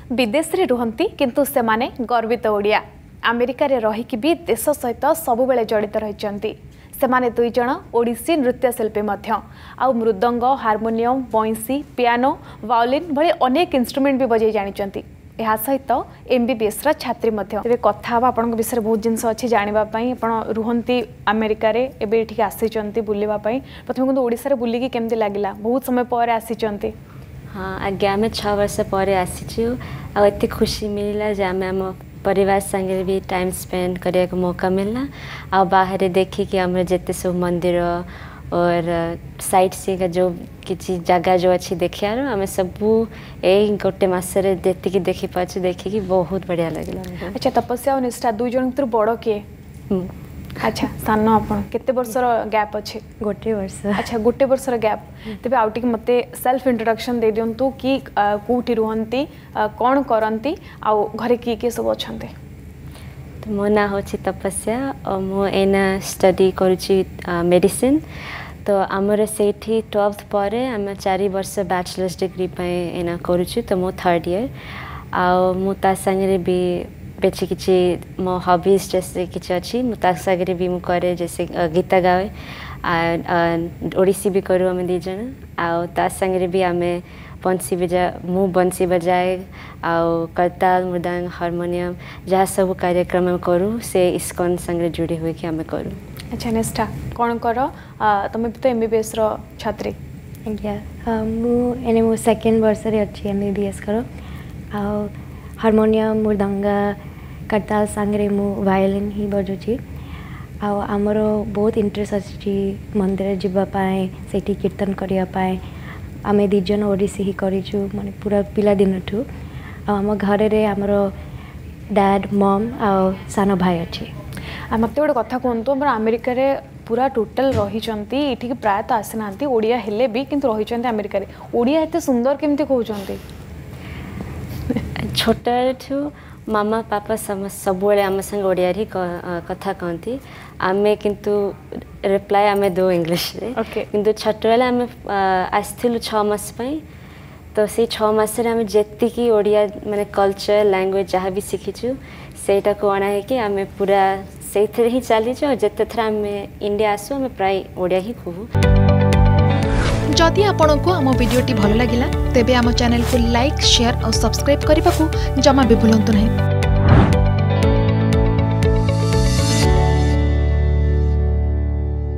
विदेश रे रुहंती किंतु सेमाने गर्वित ओडिया अमेरिका रे रहिकि भी देश सहित सबुबेले जड़ित रहिचंती। सेमाने दुई जण ओडिसी नृत्यशिल्पी मध्य आउ मृदंग हार्मोनियम बंसी पियानो वायोलिन भली अनेक इंस्ट्रुमेंट भी बजाई जानिचंती। यह सहित एमबीबीएस छात्री मध्य तेरे कथा आपण विषय बहुत जिनस अच्छी जानापी आप रुहंती अमेरिका रे एबे ठीक आसीचंती बुलिबा पई प्रथम किंतु ओडिसा रे बुलिकी केमती लागिला बहुत समय पर आसीचंती। हाँ आगे आम 6 वर्ष पर आसीचु आ एते खुशी मिलला जे आम परिवार संगे भी टाइम स्पेंड करने का मौका मिलना आ बाहर देखी कि आम जिते सब मंदिर और साइट सी का जो किसी जगह जो अच्छी देखियार आम सबू यही गोटे मसरे जी देखी पार्छ देखिकी बहुत बढ़िया लगे। अच्छा तपस्या और निष्ठा दुई जन भर बड़ किए? अच्छा सान आपन केते वर्षर गैप अच्छे? गोटे वर्ष। अच्छा गोटे वर्षर गैप तेज आउ टे मते सेल्फ इंट्रोडक्शन दे दिंतु कि कोठी रुहंती कौन करंती आउ घरे किए सब अच्छे? तो मो ना हो तपस्या और मो एना स्टडी करुची मेडिसिन। तो आमर से 12th पर आम 4 वर्ष बैचलर्स डिग्री एना करुछु। तो मो 3rd ईयर आउ मु ता संगे भी बेची किसी मो हॉबीज जैसे किसी अच्छी मुता सागरे भी मुझे करे जैसे गीत गाए ओडिसी भी करूँ आम 2 जन आउ ता संगे भी आम बंसी बंसी बजाए आउ करताल मृदंग हार्मोनियम जहाँ सब कार्यक्रम करूँ से इस्कॉन संगे जुड़ी हुई कि आम करूँ। अच्छा निष्ठा कौन कर तुम भी तो एमबीबीएस छात्री? आज्ञा मुझे मो 2nd वर्ष अच्छी एमबीबीएस कर हार्मोनियम मृदंगा करताल सांगे मु वायोलिन ही बजुची आमर बहुत इंटरेस्ट अच्छी मंदिर जीवाई से कीर्तन करने आम 2 जन ओडिसी ही करूँ माने पूरा पिला दिन ठू आम घर रे आमर डैड मम आ सान भाई अच्छे। मत गोटे कथा कहतु अमेरिका रे पूरा टोटाल रही प्रायतः आसी ना ओडिया हेले भी किंतु रही अमेरिका रे ओडिया एते सुंदर केमती कहते? छोट ठू मामा पापा सब आम संग ओडिया ही कथा कहती आमे किंतु रिप्लाई आमे दो इंग्लिश रे किंतु छोट बेले आम आसलु 6 मास तो से 6 मास आम जी ओडिया माने कल्चर लैंग्वेज जहाँ भी शिखीचु सेटा को अणा है कि आम पूरा से ही चलीचु और जिते थर आम इंडिया आसु आम प्राय ओडिया ही कहू। जदि आपंक आम भिडी भल लगा तेब आम चैनल को लाइक शेयर और सब्सक्राइब करने को जमा भी भूलु नहीं।